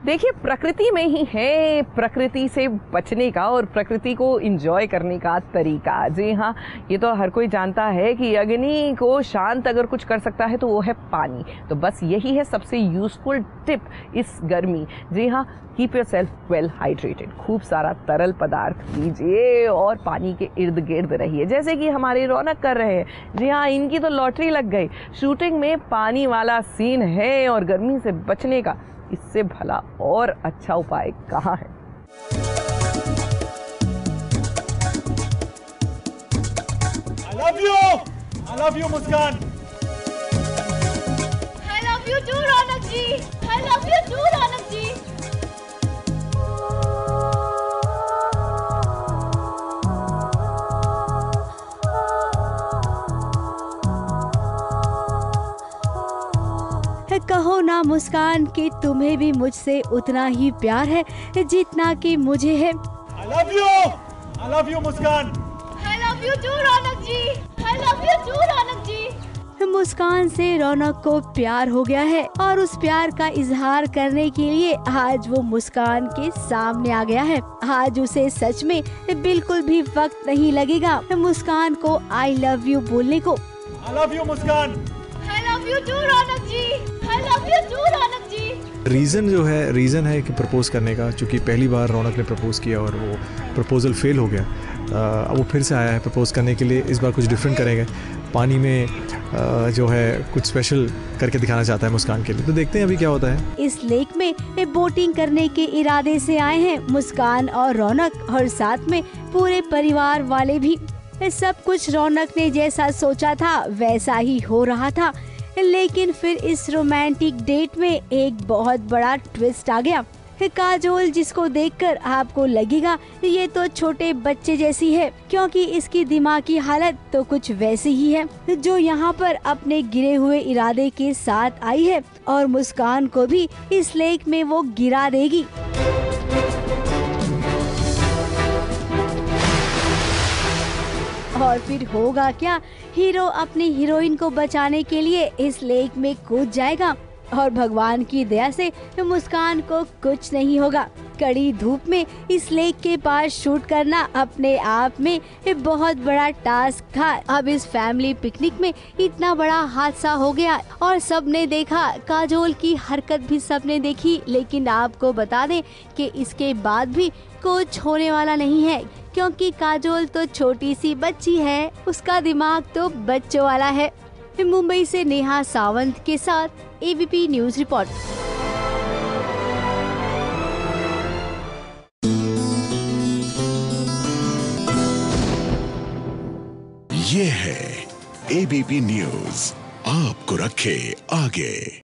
देखिए, प्रकृति में ही है प्रकृति से बचने का और प्रकृति को एंजॉय करने का तरीका। जी हाँ, ये तो हर कोई जानता है कि अग्नि को शांत अगर कुछ कर सकता है तो वो है पानी। तो बस यही है सबसे यूजफुल टिप इस गर्मी। जी हाँ, keep yourself well hydrated. खूब सारा तरल पदार्थ पीजिए और पानी के इर्द गिर्द रहिए, जैसे कि हमारे रौनक कर रहे हैं। जी हाँ, इनकी तो लॉटरी लग गई। शूटिंग में पानी वाला सीन है और गर्मी से बचने का इससे भला और अच्छा उपाय कहाँ है। I love you Muskaan. I love you too Raunak ji. I love you too Raunak जी। कहो ना मुस्कान कि तुम्हें भी मुझसे उतना ही प्यार है जितना कि मुझे है। I love you Muskaan. I love you too Raunak ji. I love you too Raunak जी। मुस्कान से रौनक को प्यार हो गया है और उस प्यार का इजहार करने के लिए आज वो मुस्कान के सामने आ गया है। आज उसे सच में बिल्कुल भी वक्त नहीं लगेगा मुस्कान को आई लव यू बोलने को। I love you Muskaan. I love you too Raunak ji. I love you too Raunak ji. Reason है कि प्रपोज करने का, चूँकि पहली बार रौनक ने प्रपोज किया और वो प्रपोजल फेल हो गया। अब वो फिर से आया है प्रपोज करने के लिए। इस बार कुछ डिफरेंट करेंगे, पानी में जो है कुछ स्पेशल करके दिखाना चाहता है मुस्कान के लिए। तो देखते हैं अभी क्या होता है। इस लेक में बोटिंग करने के इरादे से आए हैं मुस्कान और रौनक, और साथ में पूरे परिवार वाले भी। सब कुछ रौनक ने जैसा सोचा था वैसा ही हो रहा था, लेकिन फिर इस रोमांटिक डेट में एक बहुत बड़ा ट्विस्ट आ गया। काजोल, जिसको देखकर आपको लगेगा ये तो छोटे बच्चे जैसी है, क्योंकि इसकी दिमाग की हालत तो कुछ वैसी ही है, जो यहाँ पर अपने गिरे हुए इरादे के साथ आई है और मुस्कान को भी इस लेक में वो गिरा देगी। और फिर होगा क्या, हीरो अपनी हीरोइन को बचाने के लिए इस लेक में कूद जाएगा और भगवान की दया से मुस्कान को कुछ नहीं होगा। कड़ी धूप में इस लेक के पास शूट करना अपने आप में बहुत बड़ा टास्क था। अब इस फैमिली पिकनिक में इतना बड़ा हादसा हो गया और सबने देखा, काजोल की हरकत भी सबने देखी, लेकिन आपको बता दें कि इसके बाद भी कुछ होने वाला नहीं है, क्योंकि काजोल तो छोटी सी बच्ची है, उसका दिमाग तो बच्चों वाला है। मुंबई से नेहा सावंत के साथ एबीपी न्यूज रिपोर्ट। ये है एबीपी न्यूज, आपको रखे आगे।